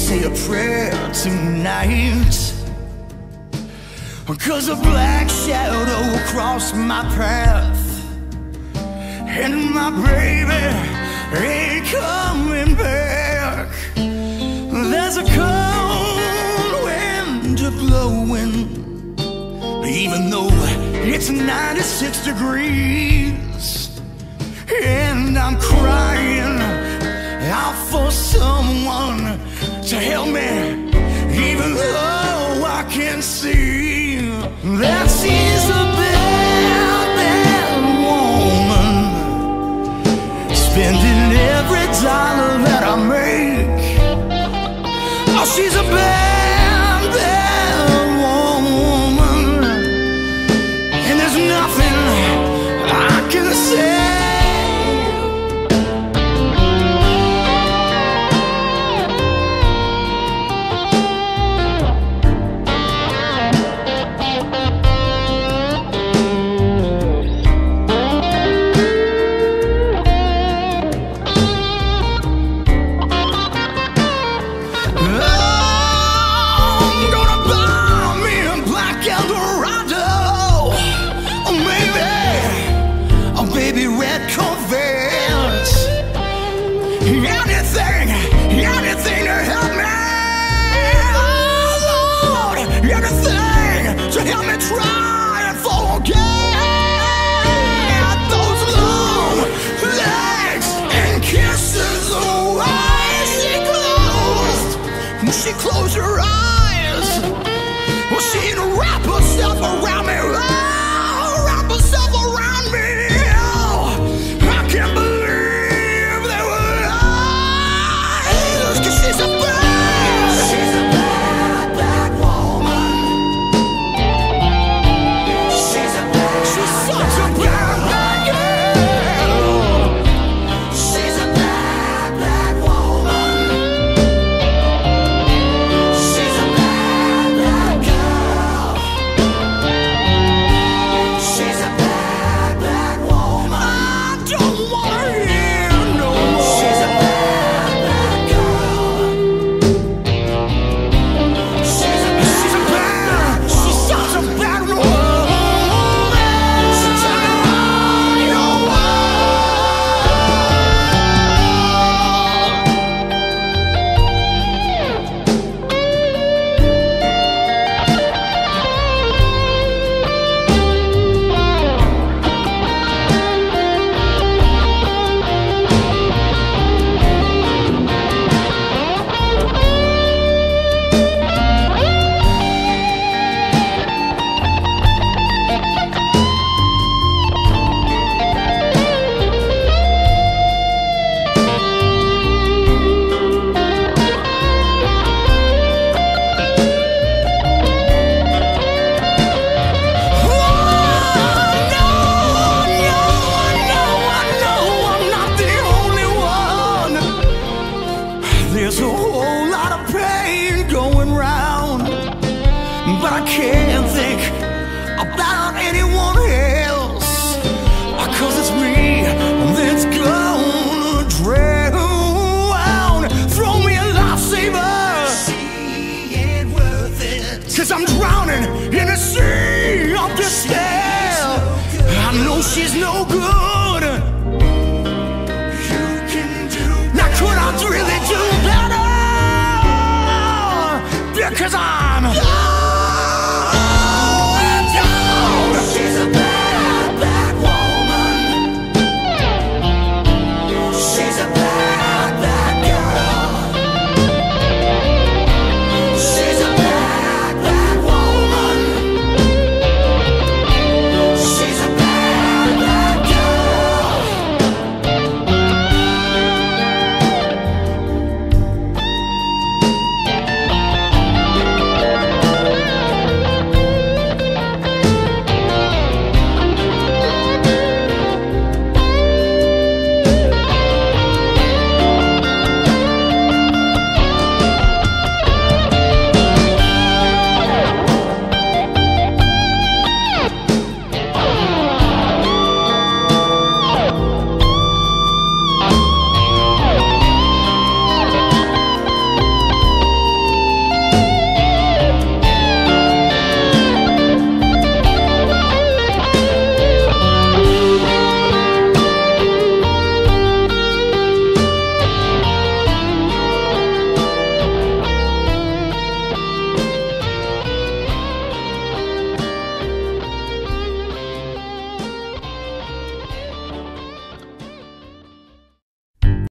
say a prayer tonight, 'cause a black shadow crossed my path, and my baby ain't coming back. There's a cold wind blowing, even though it's 96 degrees, and I'm crying out for someone to help me, even though I can see that she's a bad, bad woman, spending every dollar that I make. Oh, she's a bad, bad woman, and there's nothing I can say. Anything to help me, oh Lord, anything to help me try and forget those long legs and kisses. Oh, eyes she closed. When she closed her eyes, well, she'd wrap herself around me. Oh, wrap herself around me. Oh, I can't believe. She's a bad, bad woman. She's such a bad, bad girl. She's a bad, bad woman. She's a bad, bad girl. She's a bad, bad woman. I don't wanna hear no more. She's a bad, bad girl. There's a whole lot of pain going round, but I can't think about anyone else, 'cause it's me that's gonna drown. Throw me a lifesaver, she ain't worth it, 'cause I'm drowning in a sea of despair. I know she's no good. You can do. Now could I really do better? Because I